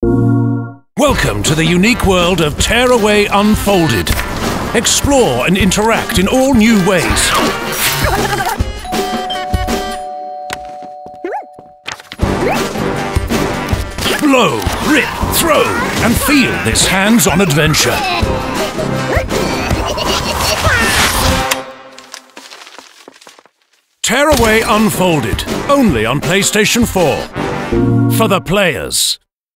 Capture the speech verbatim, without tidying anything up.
Welcome to the unique world of Tearaway Unfolded. Explore and interact in all new ways. Blow, rip, throw, and feel this hands-on adventure. Tearaway Unfolded, only on PlayStation four. For the players.